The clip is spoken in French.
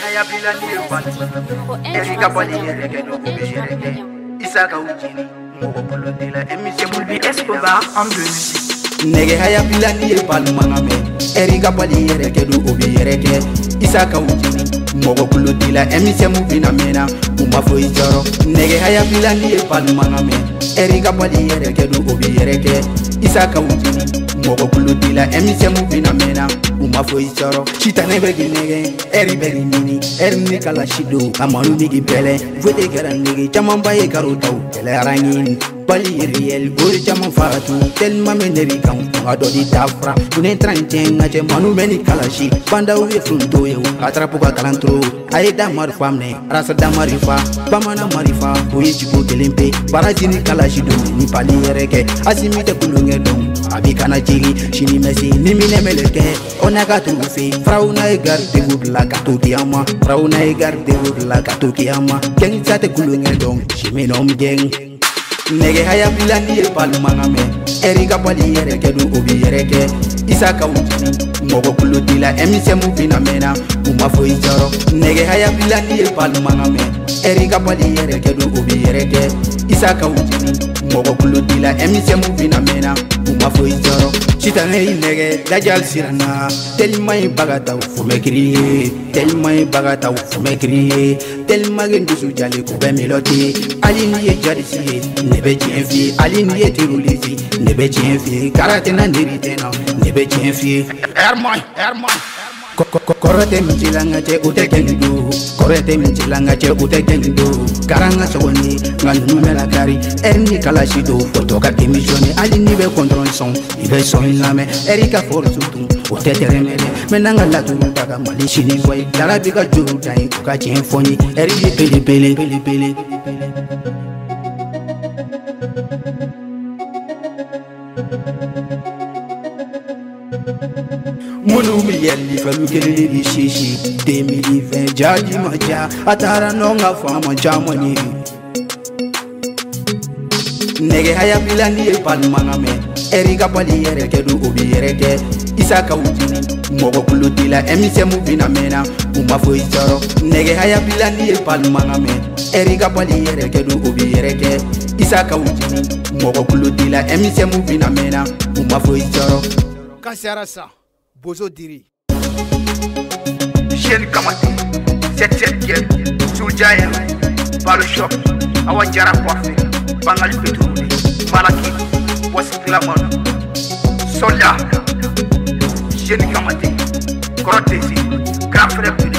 haya bila nirvan Erika bali yereke no yereke Isaka ujini Mogo pulo dila emise mulbi Escobar en 2010 Nege haya bila nirvan mangame Erika bali yereke no yereke Isaka ujini Mogo pulo dila emise mulbi na mena Umafo ijoro Nege haya bila nirvan mangame Erika bali yereke no yereke Isaka ujini Mogo pulo dila emise mulbi na mena Umafo ijoro Chita nebe ginege Eri beri nini Eri ni kala shido Amanu bigi bele Vote gara nege Chaman baye karotau Ele arangin Bali riel Gori chaman faratu Tel mame neri kang Ado di tafra Une tranchen Ache manu meni kala shi Banda uwe frunto ye Atrapu ka kalantro Aye damar famne Rasa damar ifa Bamana marifa Uye chiko kelempe Barazini kala shido Ni pali yereke Asimite kulunge dong Abi kana jiri Shini mesi Nimine meleke Onaka tufe Frauna e garde gudla katokiyama Frauna e garde gudla katokiyama Geng sate kulunge dong Shiminom geng Nege haya bilani e palu mangame Erika pali yereke du obi yereke Isaka ujini Mogo kulu dila emise mubina mena Umafo ijoro Nege haya bilani e palu mangame Erika pali yereke du obi yereke Isaka ujini Mogo kulu dila emise mubina mena Umafo ijoro Chitane nege dajal sirana Telma i bagata ufume kriye Telma i bagata ufume kriye Telma gendusu jale kube melodi Ali niye jadisi nebe jenfi Ali niye tirulisi nebe jenfi Karate na niritena nebe jenfi Erman Korete mchilanga che ute kendu Korete mchilanga che ute kendu Karanga sogoni Nganu mela kari Erni kalashido Fotoka kimishoni Ali nibe kontrol son Ibe son lame Erika forsutu Ute teremere Menanga latu Baka malishini boy Darabika juru dai Kuka chenfoni Eri pele pele pele pele Munu mi yelli falu kelele di shishi 2020 jaji maja atara nonga fama jamani Nege haya bilani e palu mangame Erika pali yereke du obi yereke Isaka ujini Mogo kulu dila emise mubina mena Umafo ijoro Nege haya bilani e palu mangame Erika pali yereke du obi yereke Isaka ujini Mogo kulu dila emise mubina mena Umafo ijoro Kasarasa Bozo Diri Jeune Kamate 7 Guerre Souldiaya Balo Shop Awa Jara Coiffé Bangali Petrouli Malaki Wasiklamon Soldat Jeune Kamate Korotesi Grand Frère